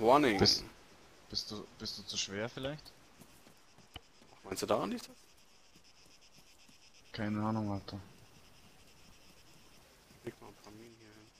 Warning. Bist du zu schwer vielleicht? Meinst du daran liegt das? Keine Ahnung, Alter. Leg mal ein paar Minen hier hin.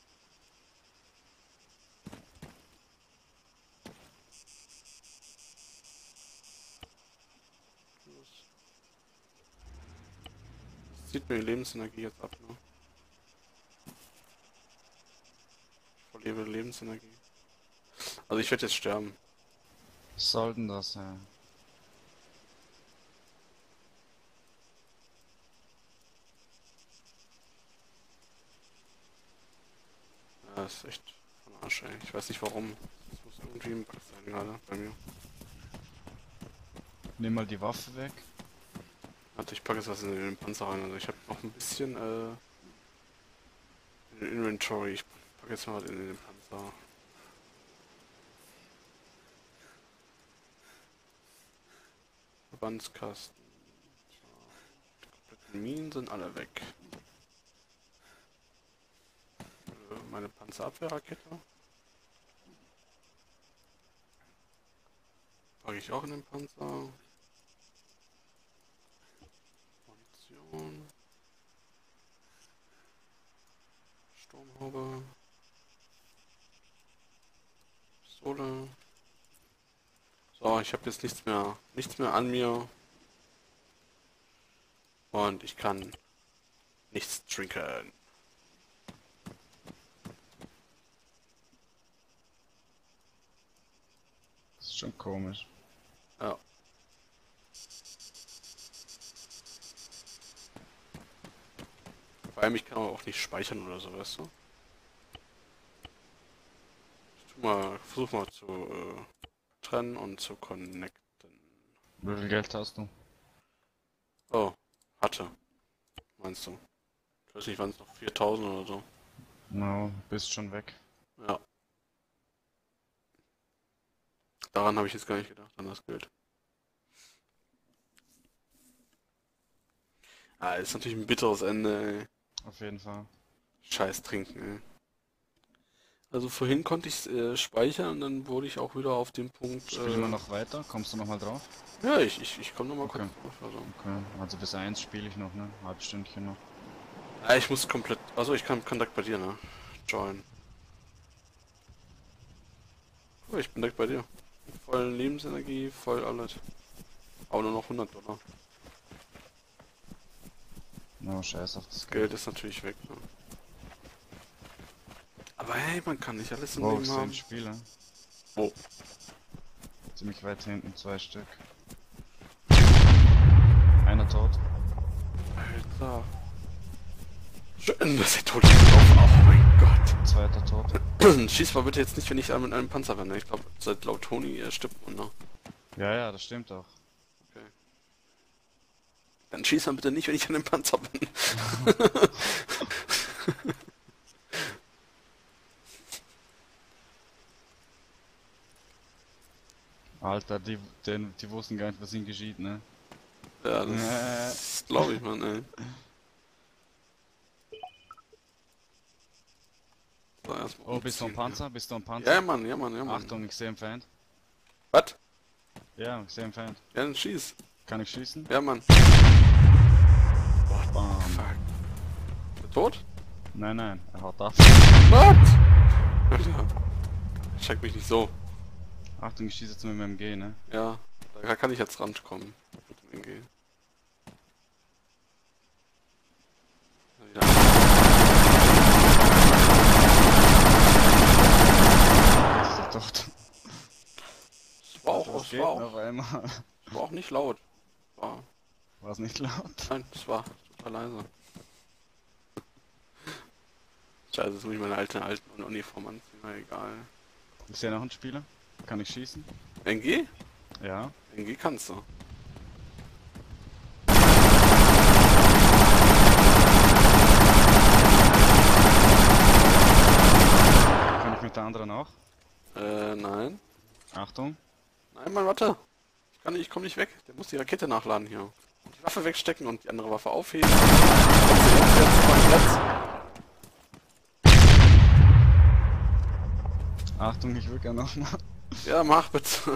Los. Das zieht mir die Lebensenergie jetzt ab, ne? Ich verliere Lebensenergie. Also ich werde jetzt sterben. Was soll denn das, ey? Ja, das ist echt von Arsch, ey. Ich weiß nicht warum. Das muss irgendwie ein Bug sein gerade bei mir. Nimm mal die Waffe weg. Warte, ich packe jetzt was in den Panzer rein. Also ich habe noch ein bisschen in den Inventory. Ich packe jetzt mal was in den Panzer. Verbandskasten. Die kompletten Minen sind alle weg. Meine Panzerabwehrrakete. Packe ich auch in den Panzer. Munition. Sturmhaube. Pistole. So, ich habe jetzt nichts mehr an mir. Und ich kann nichts trinken. Das ist schon komisch. Ja. Vor allem, ich kann aber auch nicht speichern oder so, weißt du? Versuch mal zu trennen und zu connecten. Wie viel Geld hast du? Oh, hatte. Meinst du? Ich weiß nicht, waren es noch 4000 oder so. No, bist schon weg. Ja. Daran habe ich jetzt gar nicht gedacht, an das Geld. Ah, ist natürlich ein bitteres Ende, ey. Auf jeden Fall. Scheiß trinken, ey. Also vorhin konnte ich speichern und dann wurde ich auch wieder auf den Punkt. Spielen wir noch weiter? Kommst du noch mal drauf? Ja, ich komme nochmal kurz Okay. drauf. Also. Okay, also bis 1 spiele ich noch, ne? Halb Stündchen noch. Ah, ich muss komplett. Also ich kann Kontakt bei dir, ne? Join. Oh, ich bin direkt bei dir. Voll Lebensenergie, voll alles. Aber nur noch $100. No, scheiß auf das Geld Geld. ist natürlich weg, ne? Aber hey, man kann nicht alles im Wow, Leben 10 haben. Spieler. Oh. Ziemlich weit hinten, 2 Stück. Einer tot. Alter. Schön, dass er tot ist. Oh mein Gott. Zweiter tot. Schieß mal bitte jetzt nicht, wenn ich mit einem Panzer bin. Ne? Ich glaube, seit laut Toni stirbt man, ne? Ja, ja, das stimmt auch. Okay. Dann schieß mal bitte nicht, wenn ich an dem Panzer bin. Alter, die wussten gar nicht, was ihnen geschieht, ne? Ja, das glaube ich, Mann, ey. So, erstmal Oh, bist du am umziehen Panzer? Bist du am hier. Panzer? Ja, Mann, ja, Mann, ja, Mann. Achtung, ich sehe einen Feind. Was? Ja, ich sehe einen Feind. Ja, dann schieß. Kann ich schießen? Ja, Mann. Bam. Fuck. Ist er tot? Nein, nein, er haut ab. Was? Alter. Check mich nicht so. Achtung, ich schieße jetzt mit meinem MG, ne? Ja, da kann ich jetzt rankommen. Mit dem NG. Ja. Ist er tot? Es war auch, Das es geht war auf auch, einmal. es war auch nicht laut. War, War es nicht laut? nein, es war total leise. Scheiße, jetzt muss ich meine alten Uniform anziehen, na egal. Ist ja noch ein Spieler? Kann ich schießen? NG? Ja. NG kannst du. Kann ich mit der anderen auch? Nein. Achtung. Nein, Mann, warte. Ich komm nicht weg. Der muss die Rakete nachladen hier. Die Waffe wegstecken und die andere Waffe aufheben. Jetzt. Achtung, ich will gerne nochmal. Ja, mach bitte.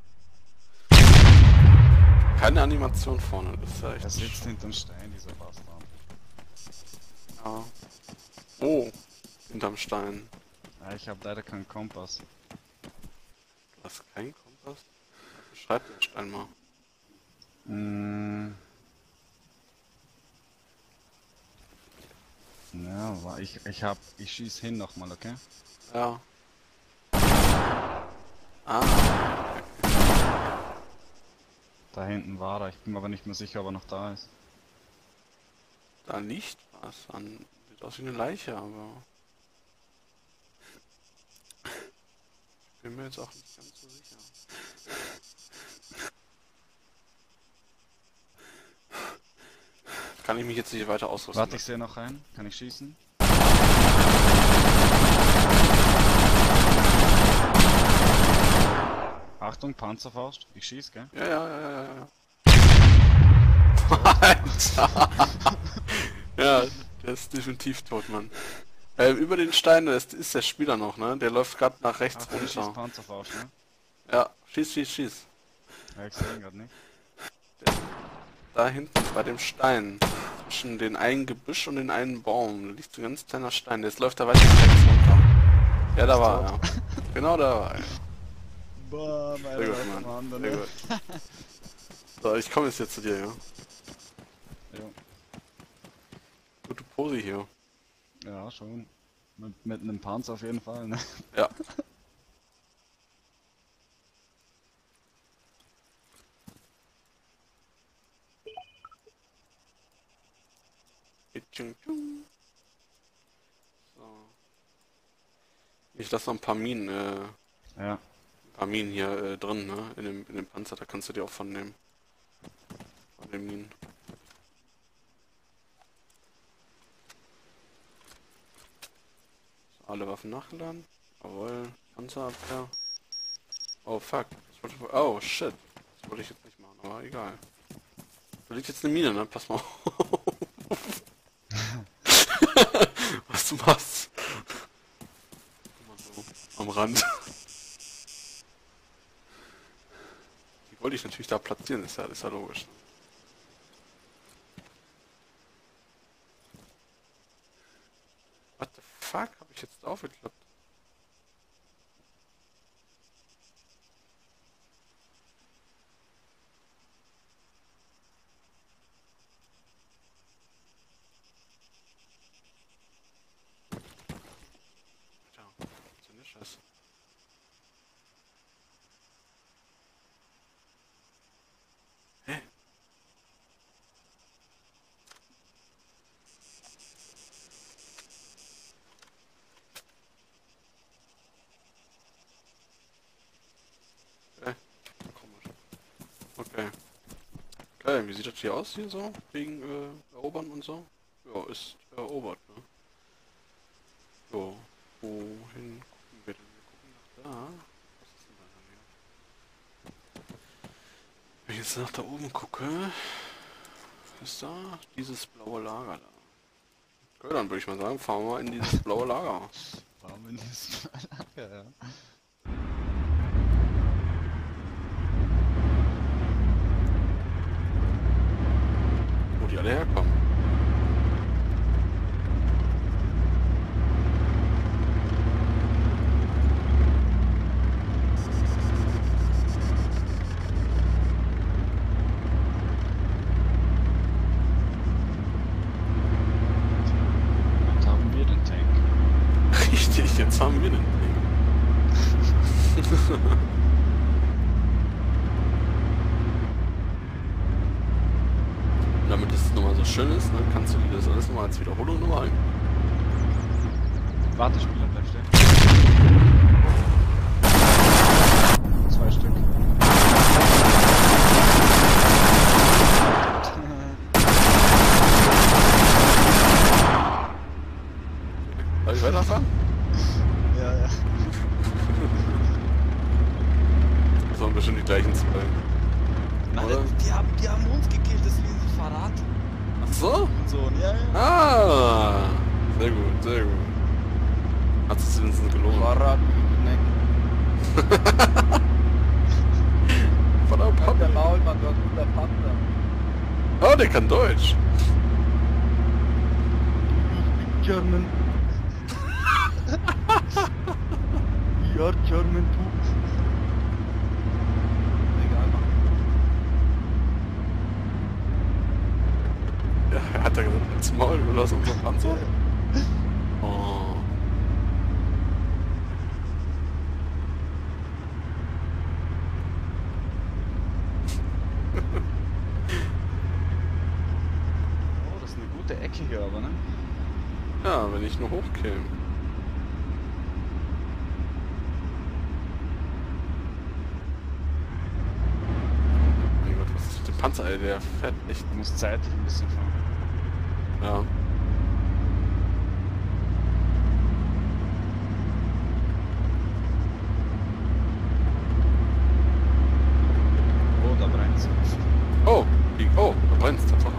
Keine Animation vorne, das ist ja Er echt... sitzt hinterm Stein, dieser Bastard. Ja. Oh, hinterm Stein. Ja, ich habe leider keinen Kompass. Du hast keinen Kompass? Beschreib den Stein mal. Ja, ich schieß hin nochmal, okay? Ja. Ah, Da hinten war er, ich bin mir aber nicht mehr sicher, ob er noch da ist. da liegt was an. Sieht aus wie eine Leiche, aber... Ich bin mir jetzt auch nicht ganz so sicher. Kann ich mich jetzt nicht weiter ausrüsten? Warte, ich sehe noch einen. Kann ich schießen? Achtung, Panzerfaust. Ich schieß, gell? Ja. Alter! Ja, der ist definitiv tot, Mann. Über den Stein ist der Spieler noch, ne? Der läuft gerade nach rechts Achtung, ich schieß runter. Panzerfaust, ne? Ja, schieß. Ja, ich seh ihn grad nicht. Da hinten bei dem Stein. Zwischen den einen Gebüsch und den einen Baum. Da liegt so ein ganz kleiner Stein. Jetzt läuft er weiter nach rechts runter. Ja, da war er. Genau da war er. Boah, Sehr gut, Mann. Sehr gut. So, ich komme jetzt zu dir, ja. Jo. Gute Pose hier. Ja, schon. Mit einem Panzer auf jeden Fall, ne? Ja. So. Ich lasse noch ein paar Minen, Ja. hier drin, ne? In dem Panzer, da kannst du dir auch von nehmen. Von den Minen. So, alle Waffen nachgeladen. Jawohl, Panzerabwehr. Oh fuck. Oh shit. Das wollte ich jetzt nicht machen, aber egal. Da liegt jetzt eine Mine, ne? Pass mal auf. Was du machst. Guck mal so. Am Rand. Die wollte ich natürlich da platzieren, ist ja logisch. What the fuck? Habe ich jetzt aufgeklappt? Ja, so eine Scheiße. Hä? Komisch. Okay. Okay, wie sieht das hier aus hier so? Wegen Erobern und so? Ja, ist erobert, ne? So, wohin gucken wir denn? Wir gucken nach da. Was ist denn da hier? Wenn ich jetzt nach da oben gucke, ist da dieses blaue Lager da. Okay, dann würde ich mal sagen, fahren wir in dieses blaue Lager. Warum in dieses Lager, ja. Wo die alle herkommen. Und haben wir den Tank. Richtig, jetzt haben wir den Ding. Und damit es nochmal so schön ist, ne, kannst du dir das alles nochmal als Wiederholung nochmal ein. Warte, Spieler, bleib stehen. 2 Stück. Soll ich weiterfahren? Ja. Das waren bestimmt die gleichen zwei. Nein, Oder? die haben uns gekillt, deswegen sie verraten. Ach so? Und so, ja. Ah! Sehr gut, sehr gut. Hat es wenigstens gelohnt. Verraten, ne. Von der Der Pappe. Maulmann, du hast guter Panzer. Oh, der kann Deutsch. German. Ja, German too. Egal, Mann. Ja, er hat ja gesagt, als Maul, oder was, unser Panzer? Oh. Oh, das ist eine gute Ecke hier aber, ne? Ja, wenn ich nur hochkäme. Mein Gott, was ist mit dem Panzer, ey? Der fährt echt. Du musst zeitlich ein bisschen fahren. Ja. Oh, da brennt's. Oh, oh, da brennt's tatsächlich.